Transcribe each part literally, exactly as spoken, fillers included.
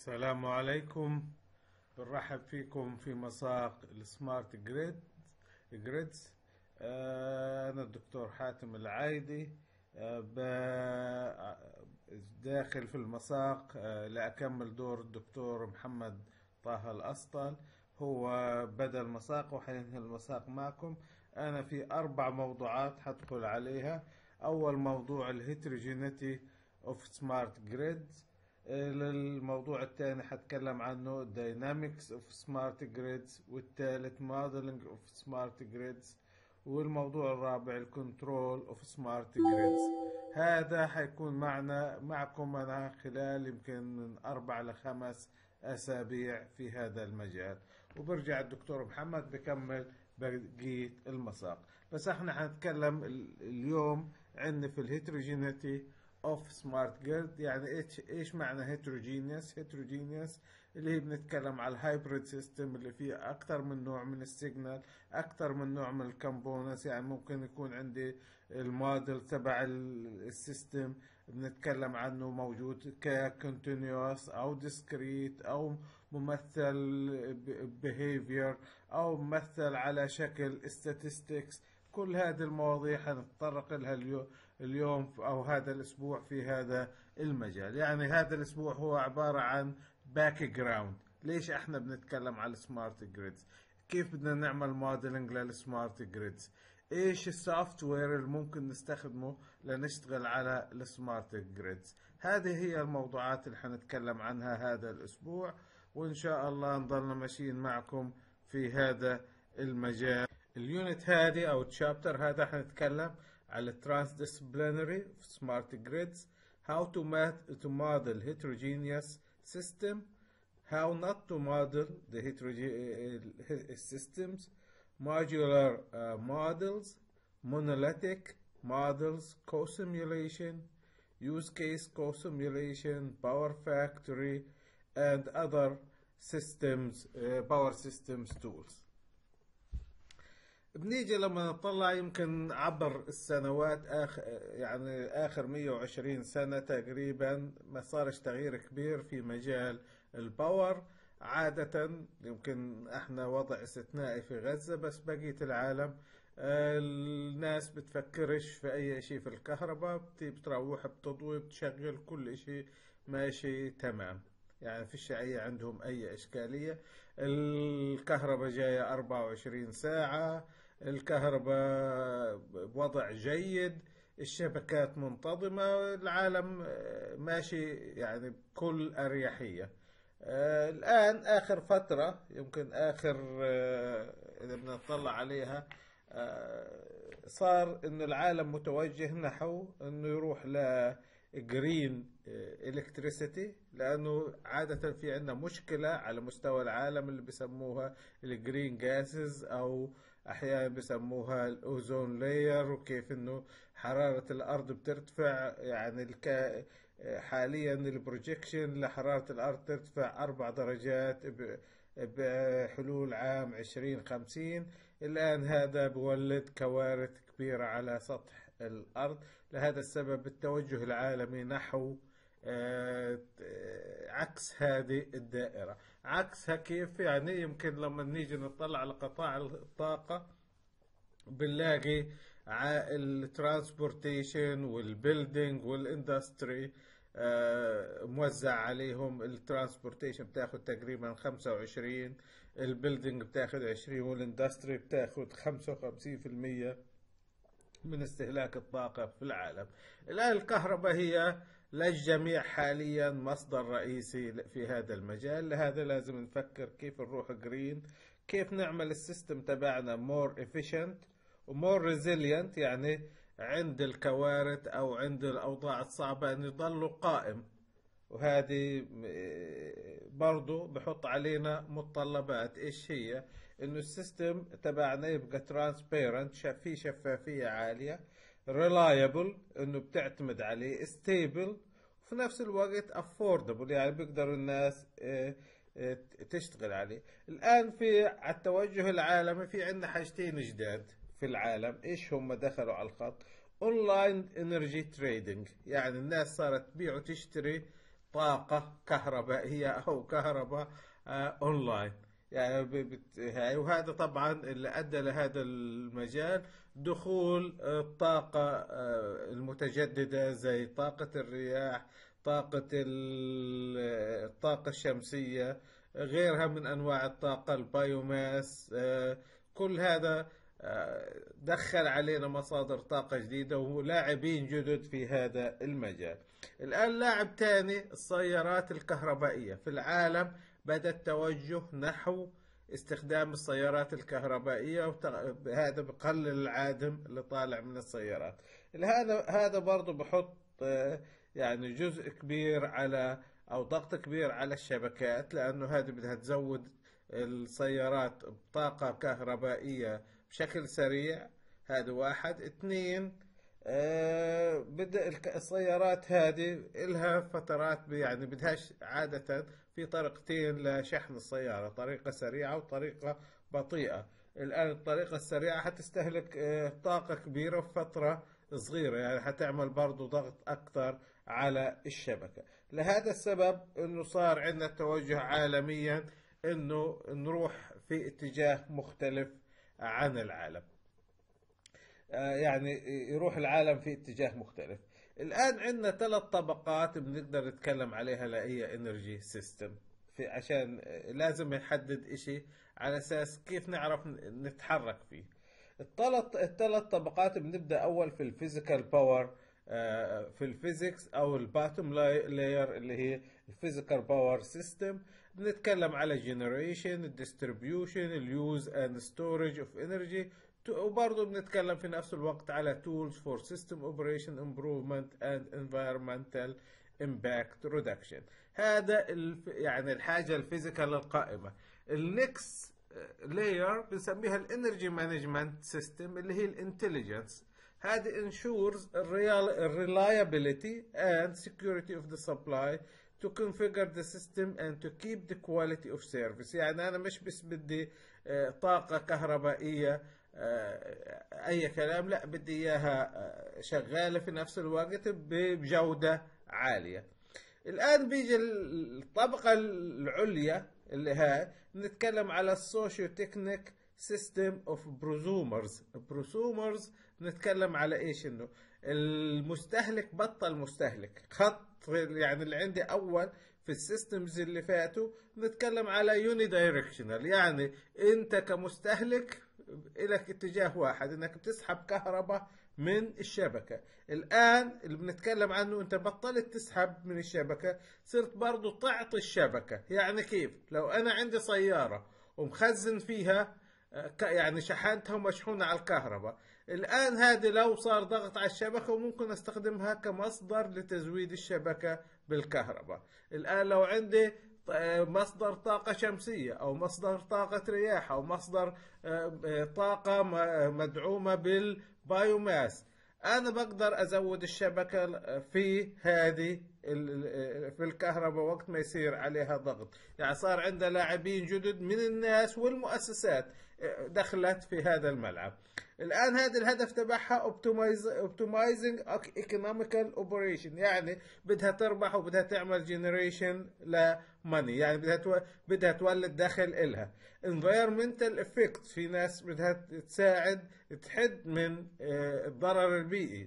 السلام عليكم. بنرحب فيكم في مساق السمارت جريد جريدز. آه، أنا الدكتور حاتم العايدي، آه، ب- داخل في المساق آه، لأكمل دور الدكتور محمد طه الأسطل. هو بدأ المساق وحينهي المساق معكم. أنا في أربع موضوعات حدخل عليها. أول موضوع الهيتروجينيتي اوف سمارت جريدز. الموضوع الثاني حتكلم عنه Dynamics of Smart Grids، والثالث Modeling of Smart Grids، والموضوع الرابع الكنترول اوف سمارت جريدز. هذا حيكون معنا معكم أنا خلال يمكن من أربع لخمس أسابيع في هذا المجال، وبرجع الدكتور محمد بكمل بقية المساق. بس احنا حنتكلم ال- اليوم عندنا في الهيتروجينيتي اوف سمارت جريد. يعني ايش ايش معنى هيتروجينيوس؟ هيتروجينيوس اللي هي بنتكلم على الهايبريد سيستم اللي فيه اكثر من نوع من السيجنال، اكثر من نوع من الكومبوننتس. يعني ممكن يكون عندي الموديل تبع السيستم بنتكلم عنه موجود ككونتينيوس او ديسكريت او ممثل behavior او ممثل على شكل statistics. كل هذه المواضيع حنتطرق لها اليوم اليوم او هذا الاسبوع في هذا المجال. يعني هذا الاسبوع هو عبارة عن باك جراوند. ليش احنا بنتكلم على السمارت جريدز؟ كيف بدنا نعمل موديلنج للسمارت جريدز؟ ايش السوفت وير اللي ممكن نستخدمه لنشتغل على السمارت جريدز؟ هذه هي الموضوعات اللي حنتكلم عنها هذا الاسبوع، وان شاء الله نضلنا ماشيين معكم في هذا المجال. اليونت هذه او الشابتر هذا حنتكلم على transdisciplinary smart grids, how to mat- to model heterogeneous system, how not to model the heterogeneous systems, modular uh, models, monolithic models, co-simulation, use case co-simulation, power factory, and other systems, uh, power systems tools. بنيجي لما نطلع يمكن عبر السنوات آخر يعني آخر مية وعشرين سنة تقريبا ما صارش تغيير كبير في مجال الباور. عادة يمكن احنا وضع استثنائي في غزة، بس بقية العالم آه، الناس بتفكرش في أي شيء في الكهرباء، بتروح بتضوي بتشغل كل شيء ماشي تمام. يعني فيش أي عندهم أي إشكالية. الكهرباء جاية أربعة وعشرين ساعة، الكهرباء بوضع جيد، الشبكات منتظمة، العالم ماشي يعني بكل أريحية. آه، الآن آخر فترة يمكن آخر آه، إذا بدنا نطلع عليها، آه، صار إن العالم متوجه نحو إنه يروح لجرين إلكتريسيتي، لأنه عادة في عندنا مشكلة على مستوى العالم اللي بسموها الجرين جاسز، أو أحيانا بسموها الأوزون لاير، وكيف إنه حرارة الأرض بترتفع. يعني الك... حاليا البروجيكشن لحرارة الأرض ترتفع أربع درجات ب... بحلول عام عشرين خمسين. الآن هذا بولد كوارث كبيرة على سطح الأرض. لهذا السبب التوجه العالمي نحو آه، عكس هذه الدائرة. عكسها كيف؟ يعني يمكن لما نيجي نطلع على قطاع الطاقة بنلاقي الترانسبورتيشن والبيلدينج والاندستري موزع عليهم. الترانسبورتيشن بتاخد تقريبا خمسة وعشرين، البيلدينج بتاخد عشرين، والاندستري بتاخد خمسة وخمسين في المية من استهلاك الطاقة في العالم. الآن الكهرباء هي للجميع حاليا مصدر رئيسي في هذا المجال. لهذا لازم نفكر كيف نروح جرين، كيف نعمل السيستم تبعنا more efficient ومور resilient، يعني عند الكوارث أو عند الأوضاع الصعبة أن يظل قائم. وهذه برضو بحط علينا متطلبات. ايش هي؟ انه السيستم تبعنا يبقى ترانسبيرنت، في شفافية عالية، ريلايبل انه بتعتمد عليه، ستيبل، وفي نفس الوقت افوردبل، يعني بيقدروا الناس تشتغل عليه. الان في على التوجه العالمي في عندنا حاجتين جداد في العالم. ايش هم دخلوا على الخط؟ اونلاين انرجي تريدنج، يعني الناس صارت تبيع وتشتري طاقة كهربائية أو كهرباء آه، أونلاين. يعني ب- بت- هاي- وهذا طبعا اللي أدى لهذا المجال دخول آه، الطاقة آه، المتجددة زي طاقة الرياح، طاقة ال- الطاقة الشمسية، غيرها من أنواع الطاقة، البايوماس. آه، كل هذا آه، دخل علينا مصادر طاقة جديدة ولاعبين جدد في هذا المجال. الآن لاعب تاني السيارات الكهربائية في العالم، بدأ التوجه نحو استخدام السيارات الكهربائية، وهذا بقلل العادم اللي طالع من السيارات. هذا هذا برضه بحط آه، يعني جزء كبير على أو ضغط كبير على الشبكات، لأنه هذه بدها تزود السيارات بطاقة كهربائية بشكل سريع. هذا واحد. اثنين، آه، بدأ الك- السيارات هذه إلها فترات، يعني بدهاش عادة في طريقتين لشحن السيارة، طريقة سريعة وطريقة بطيئة. الآن الطريقة السريعة حتستهلك آه، طاقة كبيرة في فترة صغيرة، يعني حتعمل برضو ضغط أكثر على الشبكة. لهذا السبب أنه صار عندنا توجه عالميا أنه نروح في اتجاه مختلف عن العالم. آه، يعني يروح العالم في اتجاه مختلف. الآن عندنا ثلاث طبقات بنقدر نتكلم عليها لأي انرجي سيستم، في عشان آه، لازم نحدد اشي على اساس كيف نعرف نتحرك فيه. الثلاث الثلاث طبقات بنبدأ أول في الفيزيكال باور، في الفيزيكس أو الباتوم لاير اللي هي الفيزيكال باور سيستم. بنتكلم على generation، الديستريبيوشن، اليوز اند ستورج اوف انرجي. وبرضه بنتكلم في نفس الوقت على tools for system operation improvement and environmental impact reduction. هذا الف... يعني الحاجة الفيزيكال القائمة. النكست لاير بنسميها الانرجي مانجمنت سيستم اللي هي الانتليجنس. هذه ensures reliability and security of the supply to configure the system and to keep the quality of service. يعني أنا مش بس بدي آه، طاقة كهربائية آه، أي كلام، لا بدي إياها آه، شغالة في نفس الوقت بجودة عالية. الآن بيجي الطبقة العليا اللي هاي بنتكلم على السوشيو تكنيك سيستم اوف بروسومرز. بروسومرز بنتكلم على ايش؟ انه المستهلك بطل مستهلك خط، يعني اللي عندي اول في السيستمز اللي فاتوا بنتكلم على يوني دايركشنال، يعني انت كمستهلك لك اتجاه واحد انك بتسحب كهرباء من الشبكة. الآن اللي بنتكلم عنه أنت بطلت تسحب من الشبكة، صرت برضو تعطي الشبكة. يعني كيف؟ لو أنا عندي سيارة ومخزن فيها يعني شحنتها ومشحونة على الكهرباء، الآن هذه لو صار ضغط على الشبكة وممكن استخدمها كمصدر لتزويد الشبكة بالكهرباء. الآن لو عندي مصدر طاقة شمسية أو مصدر طاقة رياح أو مصدر طاقة مدعومة بالبايوماس، أنا بقدر أزود الشبكة في هذه في الكهرباء وقت ما يصير عليها ضغط. يعني صار عندنا لاعبين جدد من الناس والمؤسسات دخلت في هذا الملعب. الآن هذا الهدف تبعها optimizing economical operation، يعني بدها تربح وبدها تعمل generation لماني، يعني بدها تو... بدها تولد دخل إلها. environmental effects، في ناس بدها تساعد تحد من الضرر البيئي.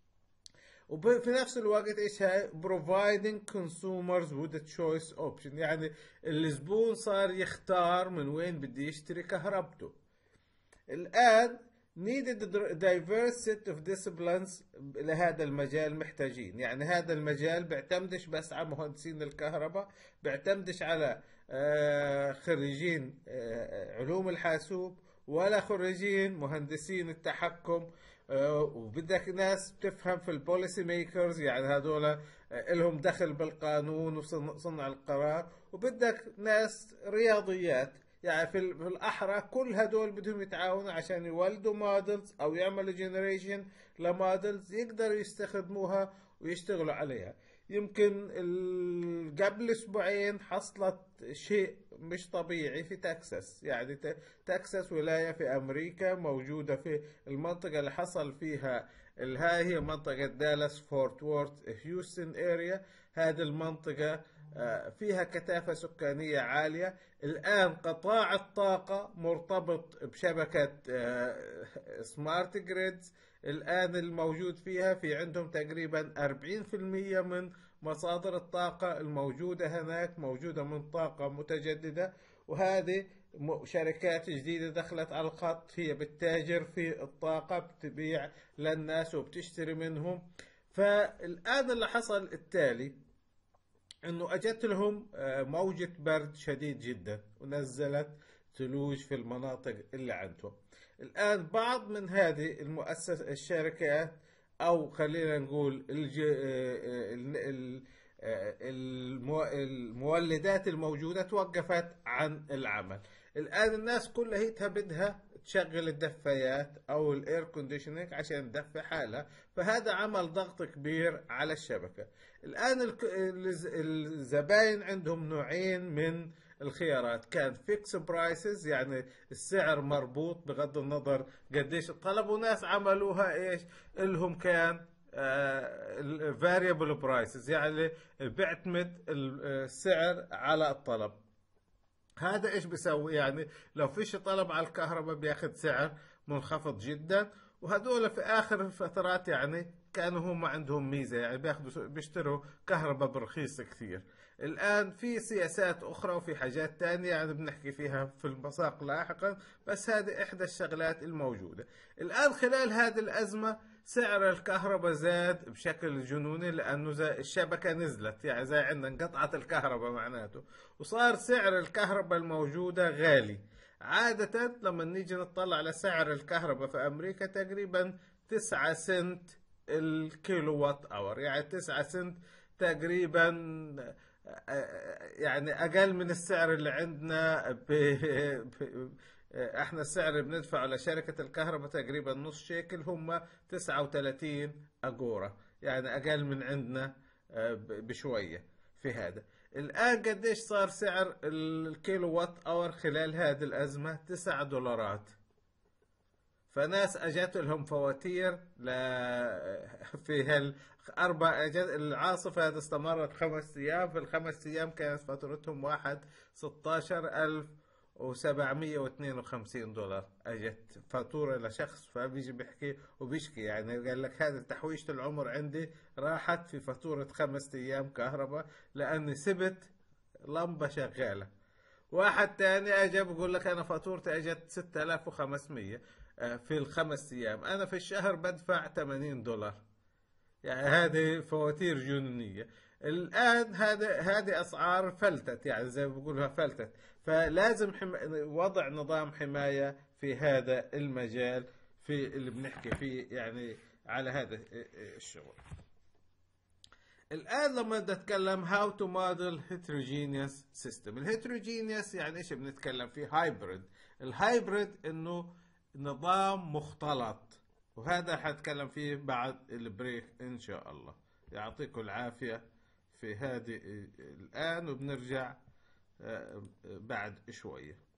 وفي نفس الوقت ايش هاي؟ providing consumers with a choice option، يعني الزبون صار يختار من وين بده يشتري كهربته. الآن needed diverse set of disciplines لهذا المجال محتاجين. يعني هذا المجال بيعتمدش بس على مهندسين الكهرباء، بيعتمدش على خريجين علوم الحاسوب ولا خريجين مهندسين التحكم، وبدك ناس بتفهم في البوليسي ميكرز، يعني هذول لهم دخل بالقانون وصنع القرار، وبدك ناس رياضيات. يعني في الأحرى كل هدول بدهم يتعاونوا عشان يولدوا مودلز أو يعملوا جنريشن لمودلز يقدروا يستخدموها ويشتغلوا عليها. يمكن قبل أسبوعين حصلت شيء مش طبيعي في تكساس. يعني تكساس ولاية في أمريكا موجودة في المنطقة اللي حصل فيها الهاي هي منطقة دالاس فورت وورث هيوستن اريا. هذه المنطقة فيها كثافة سكانية عالية. الآن قطاع الطاقة مرتبط بشبكة سمارت جريدز الآن الموجود فيها، في عندهم تقريبا أربعين بالمئة من مصادر الطاقة الموجودة هناك موجودة من طاقة متجددة، وهذه شركات جديدة دخلت على الخط، هي بتتاجر في الطاقة، بتبيع للناس وبتشتري منهم. فالآن اللي حصل التالي انه اجت لهم موجة برد شديد جدا ونزلت ثلوج في المناطق اللي عندهم. الان بعض من هذه المؤسسة الشركات او خلينا نقول الج... المولدات الموجودة توقفت عن العمل. الان الناس كلها بدها تشغل الدفايات او الاير كونديشنينج عشان تدفي حالها، فهذا عمل ضغط كبير على الشبكة. الان الزباين عندهم نوعين من الخيارات، كان فيكس برايسز يعني السعر مربوط بغض النظر قديش الطلب، وناس عملوها ايش لهم كان الفاريبل برايسز يعني بيعتمد السعر على الطلب. هذا ايش بيسوي؟ يعني لو فيش طلب على الكهرباء بياخد سعر منخفض جدا، وهدول في اخر الفترات يعني كانوا هم عندهم ميزه، يعني بياخذوا بيشتروا كهرباء برخيص كثير. الان في سياسات اخرى وفي حاجات تانية يعني بنحكي فيها في المساق لاحقا، بس هذه احدى الشغلات الموجوده. الان خلال هذه الازمه سعر الكهرباء زاد بشكل جنوني، لانه زي الشبكه نزلت، يعني زي عندنا انقطعت الكهرباء معناته، وصار سعر الكهرباء الموجوده غالي. عاده لما نيجي نطلع على سعر الكهرباء في امريكا تقريبا تسعة سنت الكيلو وات اور، يعني تسعة سنت تقريبا يعني اقل من السعر اللي عندنا. ب... ب... احنا السعر اللي بندفعه لشركة الكهرباء تقريبا نص شيكل، هم تسعة وثلاثين اجورة، يعني اقل من عندنا بشوية في هذا. الان قديش صار سعر الكيلو وات اور خلال هذه الازمة؟ تسعة دولارات. فناس اجت لهم فواتير ل في هالاربع اجت العاصفه هذه استمرت خمس ايام، في الخمس ايام كانت فاتورتهم واحد ستاشر ألف وسبعمية واثنين وخمسين دولار. اجت فاتوره لشخص، فبيجي بيحكي وبيشكي، يعني قال لك هذا تحويشه العمر عندي راحت في فاتوره خمس ايام كهرباء لاني سبت لمبه شغاله. واحد تاني اجى بقول لك انا فاتورتي اجت ستة آلاف وخمسمية في الخمس ايام، انا في الشهر بدفع ثمانين دولار. يعني هذه فواتير جنونيه. الان هذا هذه اسعار فلتت، يعني زي ما بقولها فلتت. فلازم حم... وضع نظام حمايه في هذا المجال في اللي بنحكي فيه يعني على هذا الشغل. الآن لما نتكلم how to model heterogeneous system، الهيتروجينيوس يعني ايش بنتكلم فيه؟ هايبريد. الهايبريد انه نظام مختلط، وهذا حنتكلم فيه بعد البريك ان شاء الله. يعطيكم العافية في هذه الآن، وبنرجع بعد شوية.